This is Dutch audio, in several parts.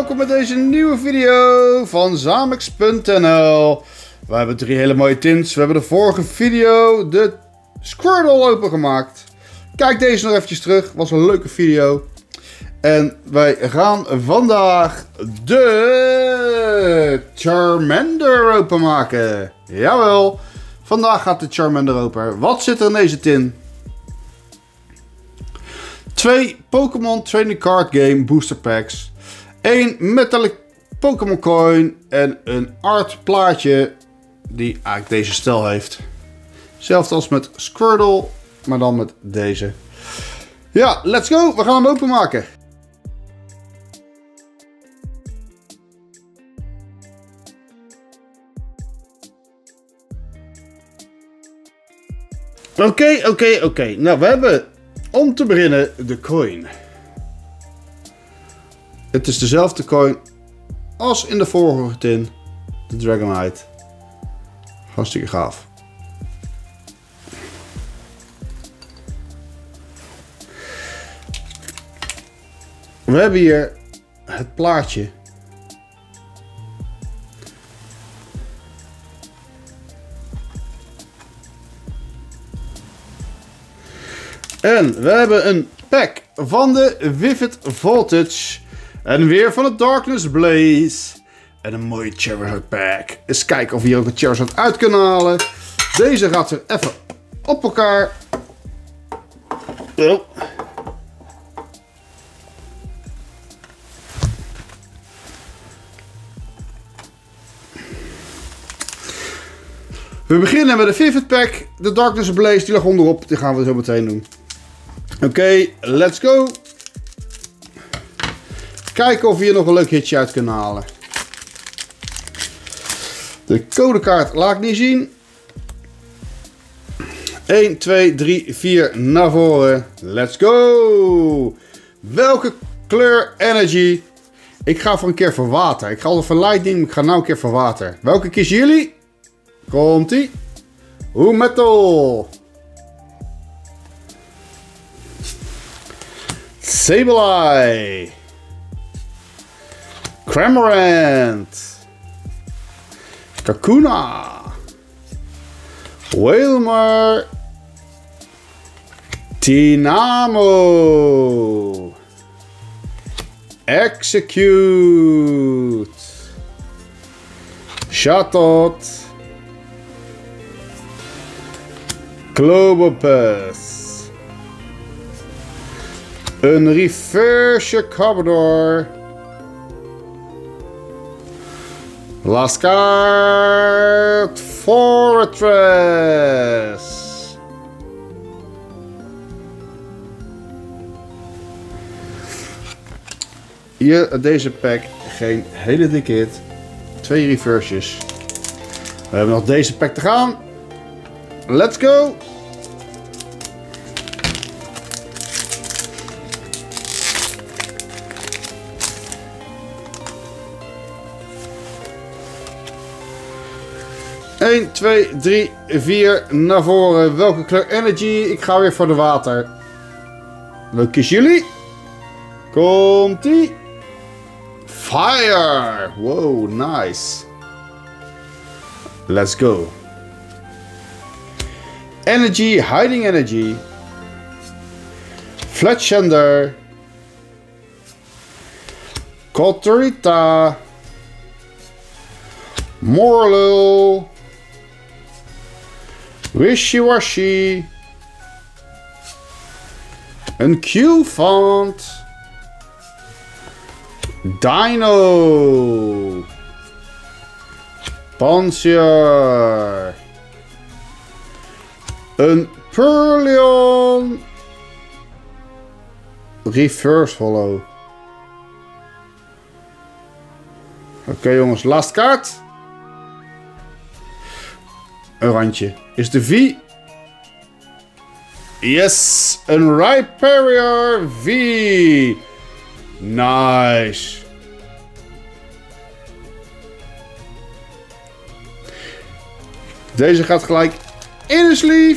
welkom bij deze nieuwe video van Zamex.nl. We hebben 3 hele mooie tins. We hebben de vorige video de Squirtle opengemaakt. Kijk deze nog eventjes terug, was een leuke video. En wij gaan vandaag de Charmander openmaken. Jawel, vandaag gaat de Charmander open. Wat zit er in deze tin? 2 Pokémon Trading Card Game Booster Packs. 1 Metallic Pokémon Coin. En een art plaatje die eigenlijk deze stijl heeft. Hetzelfde als met Squirtle, maar dan met deze. Ja, let's go. We gaan hem openmaken. Oké. Nou, we hebben om te beginnen de coin. Het is dezelfde coin als in de vorige tin. De Dragonite. Hartstikke gaaf. We hebben hier het plaatje. En we hebben een pack van de Vivid Voltage. En weer van de Darkness Blaze. En een mooie Charizard pack. Eens kijken of we hier ook een Charizard uit kunnen halen. Deze gaat er even op elkaar. Oh. We beginnen met de Vivid pack. De Darkness Blaze die lag onderop. Die gaan we zo meteen doen. Oké, let's go. Kijken of we hier nog een leuk hitje uit kunnen halen. De codekaart laat ik niet zien. 1, 2, 3, 4 naar voren. Let's go. Welke kleur Energy? Ik ga voor een keer voor water. Ik ga altijd voor Lightning, maar ik ga nou een keer voor water. Welke kiezen jullie? Komt-ie. Metal. Sableye. Cramorant. Kakuna. Wailmer. Tynamo. Execute. Chatot. Clobbopus. Een reverse Carbador. Last card. Fortress. Hier deze pack. Geen hele dikke hit. 2 reverses. We hebben nog deze pack te gaan. Let's go. Eén, 2, 3, 4 naar voren. Welke kleur Energy? Ik ga weer voor de water. Welke kiezen jullie? Komt-ie. Fire. Wow, nice. Let's go. Energy, Hiding Energy. Fletchender. Kotorita. Morlul. Wishy-washy. Een Q-font. Dino. Pansier. Een Purlion. Reverse Hollow. Oké, jongens, last kaart. Een randje. Is de V? Yes, een Rhyperior V. Nice. Deze gaat gelijk in de sleeve.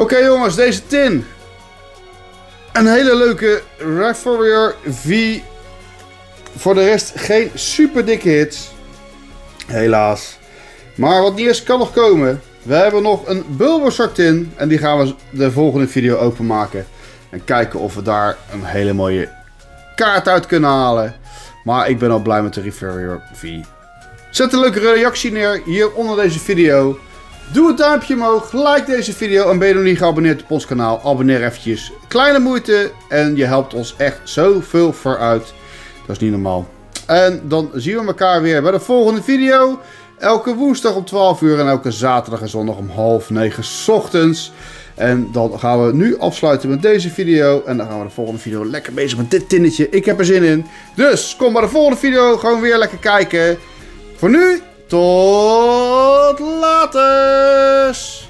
Oké jongens, deze tin. Een hele leuke Refereer V. Voor de rest geen super dikke hits. Helaas. Maar wat niet is, kan nog komen. We hebben nog een Bulbasaur tin. En die gaan we de volgende video openmaken. En kijken of we daar een hele mooie kaart uit kunnen halen. Maar ik ben al blij met de Refereer V. Zet een leuke reactie neer hier onder deze video. Doe een duimpje omhoog, like deze video en ben je nog niet geabonneerd op ons kanaal, abonneer eventjes. Kleine moeite en je helpt ons echt zoveel vooruit. Dat is niet normaal. En dan zien we elkaar weer bij de volgende video. Elke woensdag om 12 uur en elke zaterdag en zondag om 8:30 's ochtends. En dan gaan we nu afsluiten met deze video. En dan gaan we de volgende video lekker bezig met dit tinnetje. Ik heb er zin in. Dus kom bij de volgende video gewoon weer lekker kijken. Voor nu, tot later!